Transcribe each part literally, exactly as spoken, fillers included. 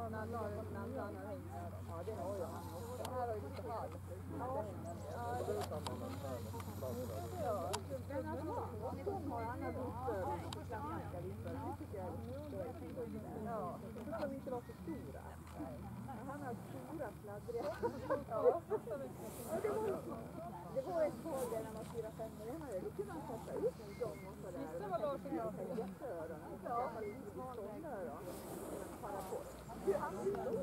när han la den när han har hängt med dem. Ja, det har ju han också. Det här har ju lite halv. Ja, ja. Det är samma med här. Ja, men alltså, de har andra vippor och klassiska vippor. Det tycker jag är lite. Ja, så ska de inte vara så stora. Han har stora sladdriga. Ja, det var det var ett tag där han var fyra fem år. Då kunde han sätta ut en gång och sådär. Visst var Lars och jag jätteöron. Ja, han är lite ståndöron. Paraport. Han är stor.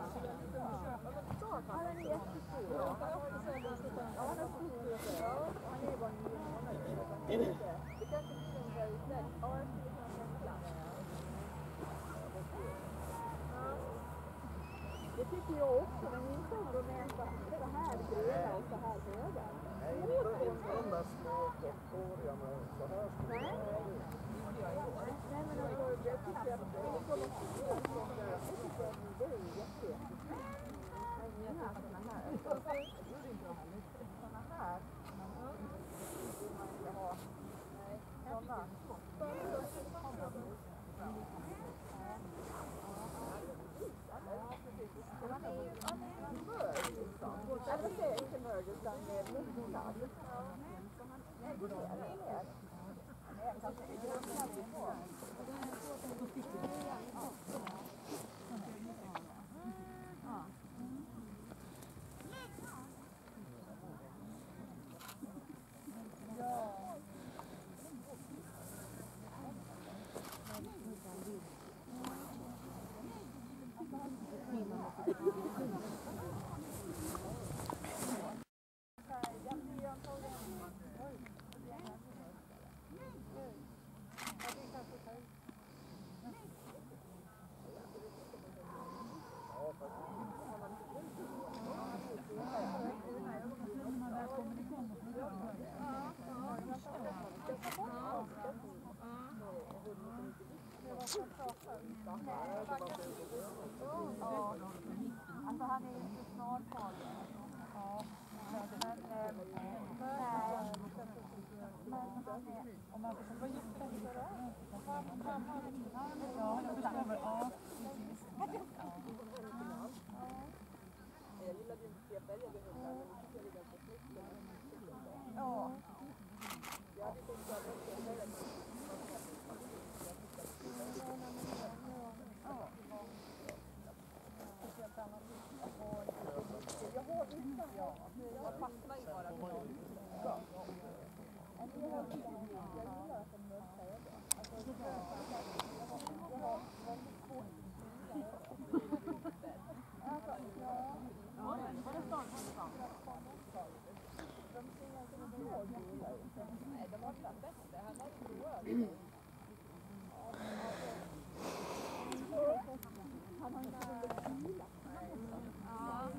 Han är jättestor. Ja, han har stor. Ja, han är bara nio månader. Det kanske blir en bra utlägg. Ja, jag skulle kunna tänka. Det tycker jag också, men inte om de är så här breda och så här höga. Nej, de där små korthåriga med så här. Nej. Nej, men alltså, jag tycker att det är så mycket att jag tycker att det är jättejättefint. Men inga sådana här. Sådana här. Sådana här. Vill man inte ha. Nej, sådana. Han är ju en mörd liksom. Eller det är inte mörd utan mörd. Nej, det är mer. Han är kanske i grundad på. Alltså han är inte snarfarlig. Ja. Men nej. Men han är om man får vara just det så då. Ja, jag förstår väl. Ja. Jag gillade ju inte att välja det hundar, men jag tycker det är ganska snyggt. Ja. Jag hade tänkt att jag skulle välja det. Jag har vissa, ja. Jag fastnar ju bara på dem. Ja. Jag gillar att de mörka ögon. Alltså, jag har väldigt svårt alltså, ja. Ja, var det snart på stan? De ser inte någon blå gula ut. Nej, de har inte den bästa. Han har ju blåa ögon. Han har inte den där gula. Ja.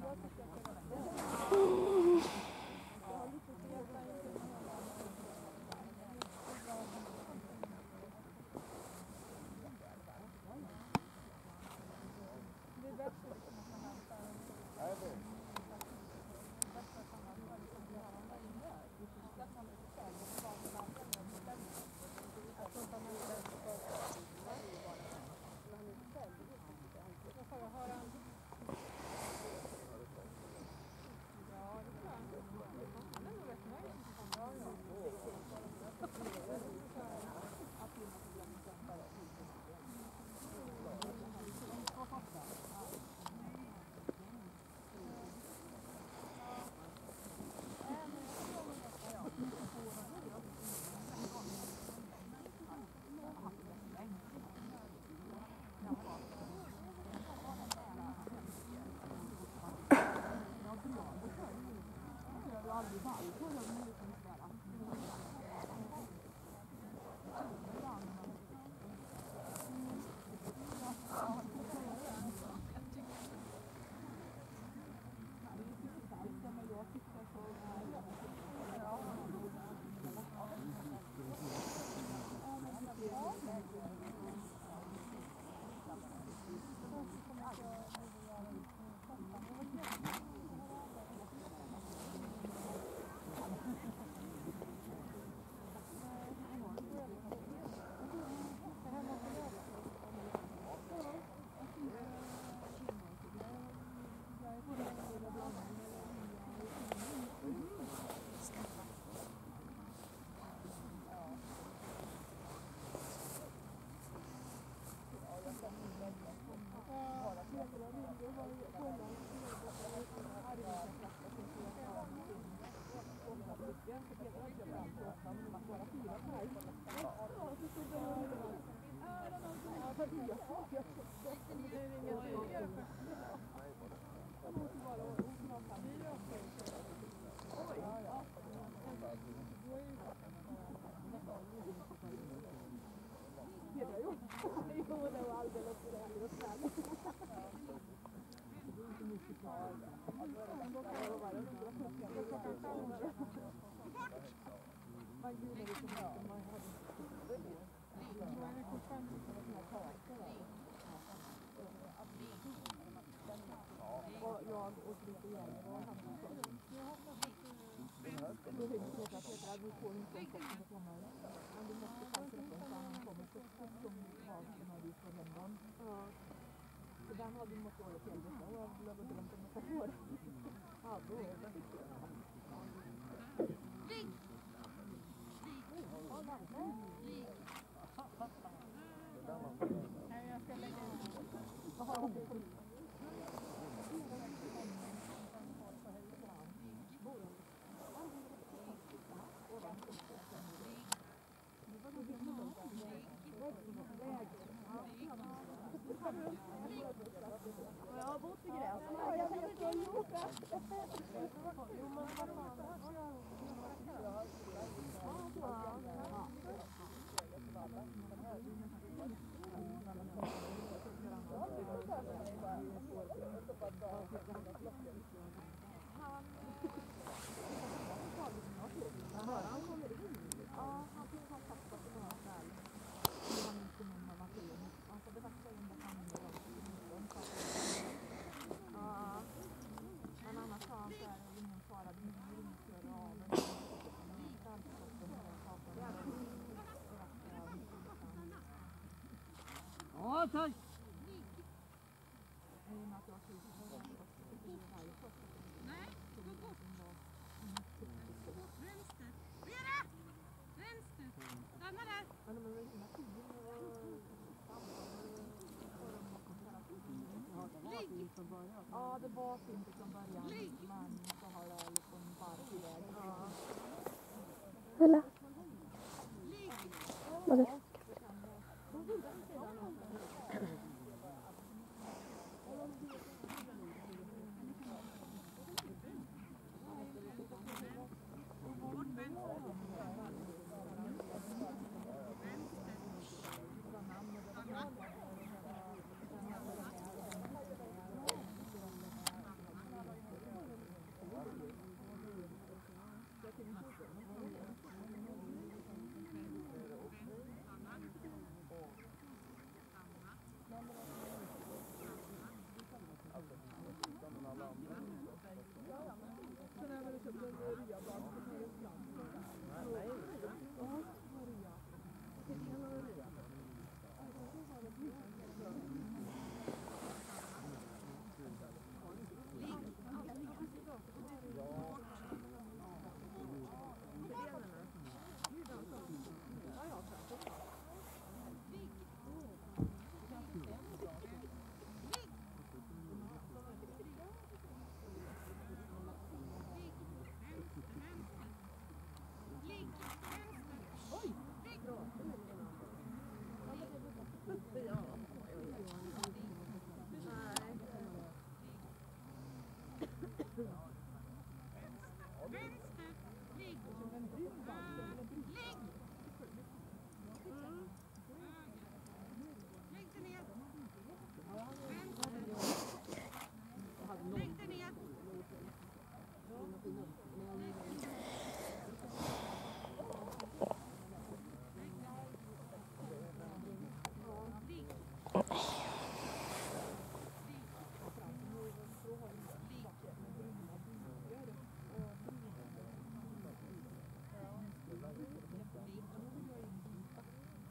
Det är bättre liksom att man hämtar en Nej, det att de tack! Nej, gå bort. Vänster. Mera! Vänster. Stanna där. Ligg. Ja, det var fint från början. Ligg. Men så har det liksom varit iväg. Eller? Ligg. Vad det?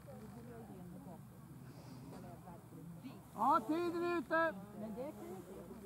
Ja, tiden är ute! Men det kan ju inte